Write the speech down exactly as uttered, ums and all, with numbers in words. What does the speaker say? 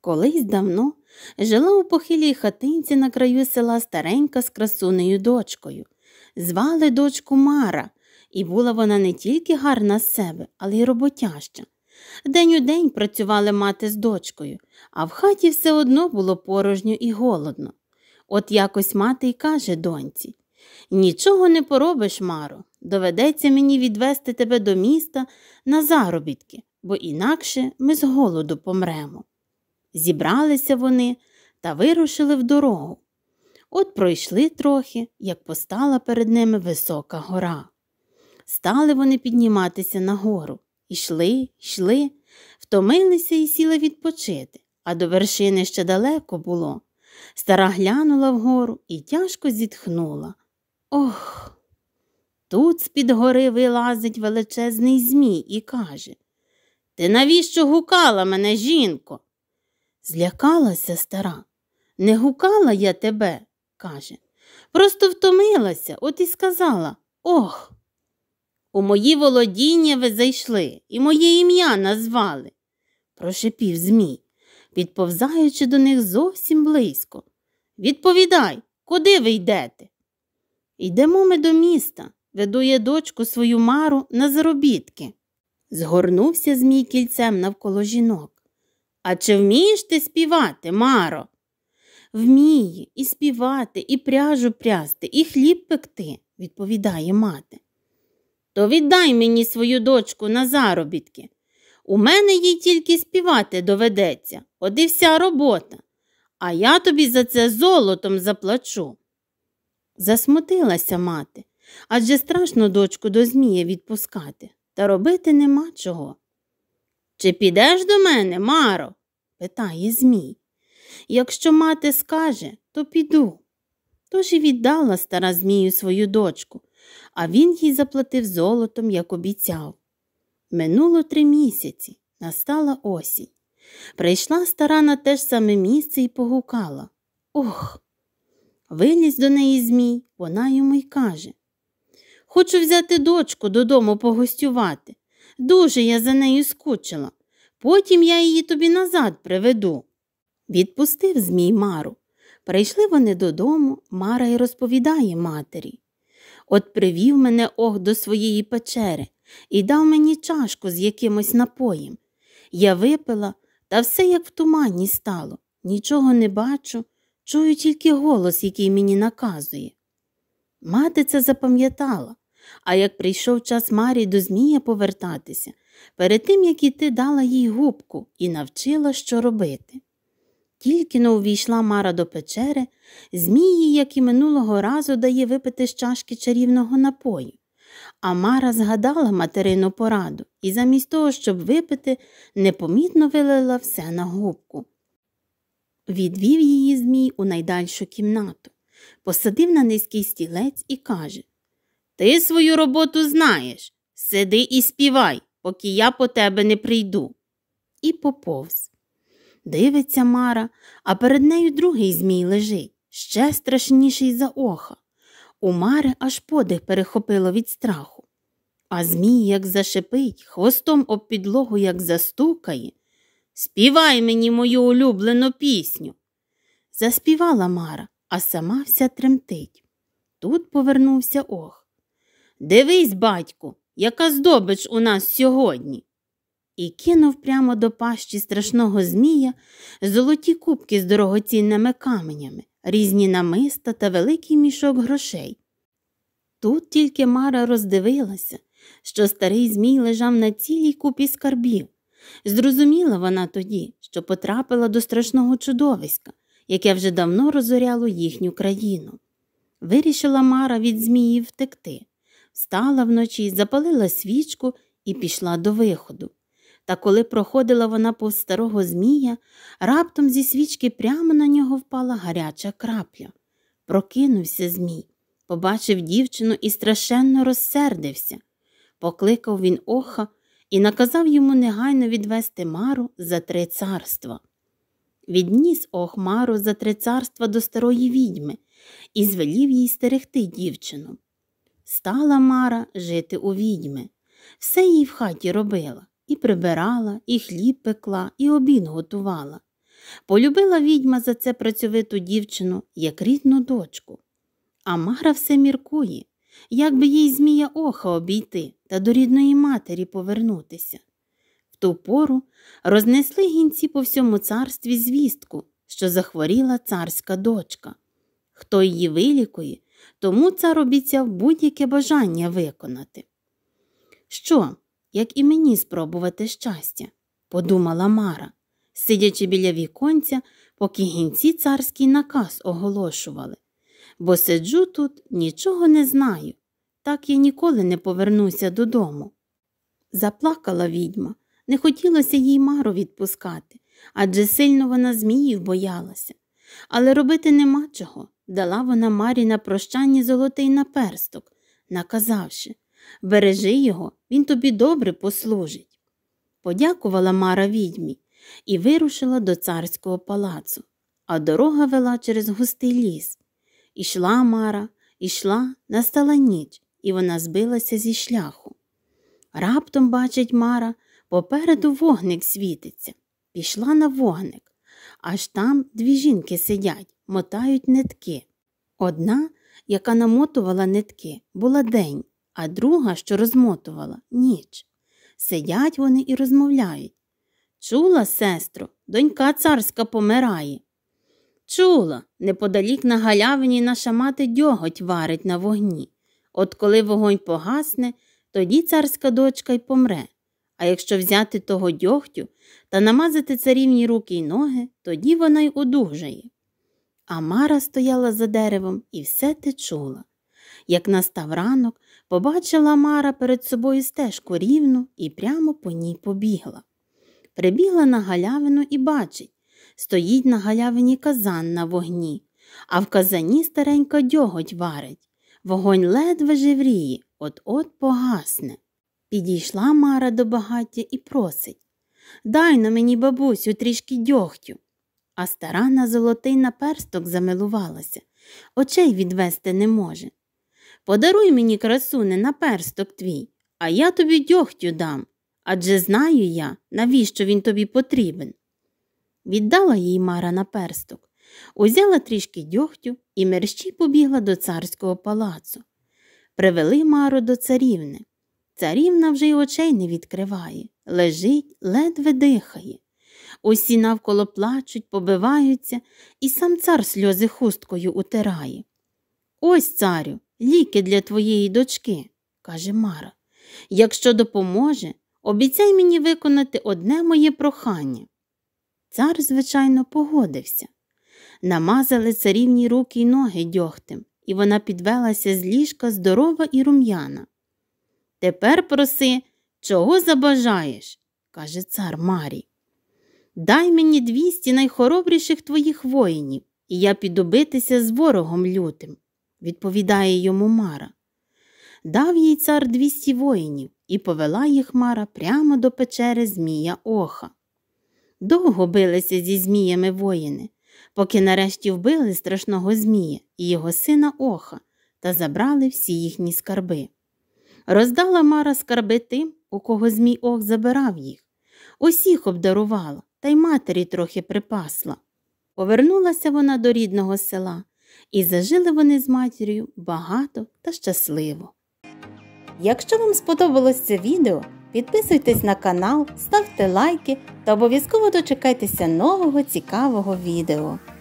Колись давно жила у похилій хатинці на краю села старенька з красунею дочкою. Звали дочку Мара, і була вона не тільки гарна з себе, але й роботяща. День у день працювали мати з дочкою, а в хаті все одно було порожньо і голодно. От якось мати й каже доньці: «Нічого не поробиш, Маро, доведеться мені відвести тебе до міста на заробітки, бо інакше ми з голоду помремо». Зібралися вони та вирушили в дорогу. От пройшли трохи, як постала перед ними висока гора. Стали вони підніматися на гору. Ішли, йшли, втомилися і сіли відпочити, а до вершини ще далеко було. Стара глянула вгору і тяжко зітхнула. Ох! Тут з-під гори вилазить величезний змій і каже: «Ти навіщо гукала мене, жінко?» Злякалася стара. «Не гукала я тебе», – каже. «Просто втомилася, от і сказала: ох!» «У мої володіння ви зайшли і моє ім'я назвали», – прошепів змій, підповзаючи до них зовсім близько. «Відповідай, куди ви йдете?» «Йдемо ми до міста, веду я дочку свою Мару на заробітки». Згорнувся змій кільцем навколо жінок. «А чи вмієш ти співати, Маро?» «Вмію і співати, і пряжу прясти, і хліб пекти», – відповідає мати. «То віддай мені свою дочку на заробітки. У мене їй тільки співати доведеться, от і вся робота, а я тобі за це золотом заплачу». Засмутилася мати, адже страшно дочку до змія відпускати, та робити нема чого. «Чи підеш до мене, Маро?» – питає змій. «Якщо мати скаже, то піду». Тож і віддала стара змію свою дочку, а він їй заплатив золотом, як обіцяв. Минуло три місяці, настала осінь. Прийшла стара на те ж саме місце і погукала. Ох! Виліз до неї змій, вона йому й каже: «Хочу взяти дочку додому погостювати. Дуже я за нею скучила. Потім я її тобі назад приведу». Відпустив змій Мару. Прийшли вони додому, Мара й розповідає матері. «От привів мене ох до своєї печери і дав мені чашку з якимось напоєм. Я випила, та все як в тумані стало. Нічого не бачу, чую тільки голос, який мені наказує». Мати це запам'ятала, а як прийшов час Марі до змія повертатися, перед тим, як іти, дала їй губку і навчила, що робити. Тільки-но увійшла Мара до печери, змій їй, як і минулого разу, дає випити з чашки чарівного напою. А Мара згадала материну пораду і замість того, щоб випити, непомітно вилила все на губку. Відвів її змій у найдальшу кімнату, посадив на низький стілець і каже: «Ти свою роботу знаєш, сиди і співай, поки я по тебе не прийду». І поповз. Дивиться Мара, а перед нею другий змій лежить, ще страшніший за оха. У Мари аж подих перехопило від страху. А змій, як зашипить, хвостом об підлогу, як застукає: «Співай мені мою улюблену пісню». Заспівала Мара, а сама вся тремтить. Тут повернувся ох. «Дивись, батьку, яка здобич у нас сьогодні!» І кинув прямо до пащі страшного змія золоті кубки з дорогоцінними каменями, різні намиста та великий мішок грошей. Тут тільки Мара роздивилася, що старий змій лежав на цілій купі скарбів. Зрозуміла вона тоді, що потрапила до страшного чудовиська, яке вже давно розоряло їхню країну. Вирішила Мара від зміїв втекти. Встала вночі, запалила свічку і пішла до виходу. Та коли проходила вона повз старого змія, раптом зі свічки прямо на нього впала гаряча крапля. Прокинувся змій, побачив дівчину і страшенно розсердився. Покликав він оха і наказав йому негайно відвести Мару за три царства. Відніс ох Мару за три царства до старої відьми і звелів їй стерегти дівчину. Стала Мара жити у відьми. Все їй в хаті робила. І прибирала, і хліб пекла, і обід готувала. Полюбила відьма за це працьовиту дівчину, як рідну дочку. А Мара все міркує, як би їй Змія Оха обійти та до рідної матері повернутися. В ту пору рознесли гінці по всьому царстві звістку, що захворіла царська дочка. Хто її вилікує, тому цар обіцяв будь-яке бажання виконати. «Що, як і мені спробувати щастя?» – подумала Мара, сидячи біля віконця, поки гінці царський наказ оголошували. «Бо сиджу тут, нічого не знаю, так я ніколи не повернуся додому». Заплакала відьма, не хотілося їй Мару відпускати, адже сильно вона зміїв боялася. Але робити нема чого, дала вона Марі на прощання золотий наперсток, наказавши: «Бережи його, він тобі добре послужить». Подякувала Мара відьмі і вирушила до царського палацу, а дорога вела через густий ліс. Ішла Мара, ішла, настала ніч, і вона збилася зі шляху. Раптом бачить Мара, попереду вогник світиться. Пішла на вогник. Аж там дві жінки сидять, мотають нитки. Одна, яка намотувала нитки, була день, а друга, що розмотувала, ніч. Сидять вони і розмовляють. «Чула, сестро, донька царська помирає?» «Чула, неподалік на галявині наша мати дьоготь варить на вогні. От коли вогонь погасне, тоді царська дочка й помре. А якщо взяти того дьогтю та намазати царівні руки й ноги, тоді вона й одужає». А Мара стояла за деревом і все те чула. Як настав ранок, побачила Мара перед собою стежку рівну і прямо по ній побігла. Прибігла на галявину і бачить, стоїть на галявині казан на вогні, а в казані старенька дьоготь варить. Вогонь ледве жевріє, от-от погасне. Підійшла Мара до багаття і просить: «Дай на мені, бабусю, трішки дьогтю». А стара на золотий наперсток замилувалася, очей відвести не може. «Подаруй мені, красуне, наперсток твій, а я тобі дьогтю дам, адже знаю я, навіщо він тобі потрібен». Віддала їй Мара наперсток, узяла трішки дьогтю і мерщій побігла до царського палацу. Привели Мару до царівни. Царівна вже й очей не відкриває, лежить, ледве дихає. Усі навколо плачуть, побиваються, і сам цар сльози хусткою утирає. «Ось, царю, ліки для твоєї дочки», – каже Мара. «Якщо допоможе, обіцяй мені виконати одне моє прохання». Цар, звичайно, погодився. Намазали царівні руки й ноги дьогтем, і вона підвелася з ліжка здорова і рум'яна. «Тепер проси, чого забажаєш?» – каже цар Марі. «Дай мені двісті найхоробріших твоїх воїнів, і я піду битися з ворогом лютим», – відповідає йому Мара. Дав їй цар двісті воїнів, і повела їх Мара прямо до печери Змія Оха. Довго билися зі зміями воїни, поки нарешті вбили страшного змія і його сина Оха та забрали всі їхні скарби. Роздала Мара скарби тим, у кого Змій Ох забирав їх. Усіх обдарувала, та й матері трохи припасла. Повернулася вона до рідного села, і зажили вони з матір'ю багато та щасливо. Якщо вам сподобалось це відео, підписуйтесь на канал, ставте лайки та обов'язково дочекайтеся нового цікавого відео.